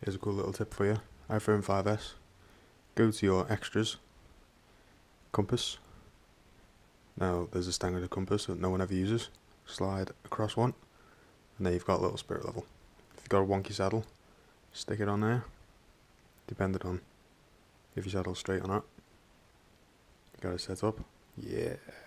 Here's a cool little tip for you. iPhone 5S. Go to your extras, compass. Now there's a standard compass that no one ever uses. Slide across one, and there you've got a little spirit level. If you've got a wonky saddle, stick it on there. Depending on if your saddle's straight or not. You got it set up. Yeah.